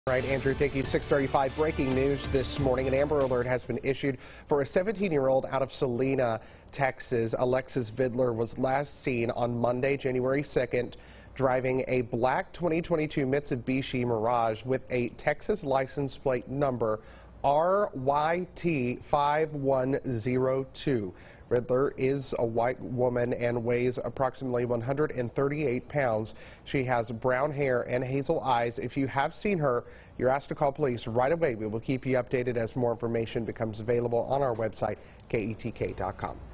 All right, Andrew, thank you. 6:35 breaking news this morning. An Amber Alert has been issued for a 17-year-old out of Salina, Texas. Alexis Vidler was last seen on Monday, January 2nd, driving a black 2022 Mitsubishi Mirage with a Texas license plate number RYT5102. Vidler is a white woman and weighs approximately 138 pounds. She has brown hair and hazel eyes. If you have seen her, you're asked to call police right away. We will keep you updated as more information becomes available on our website, ketk.com.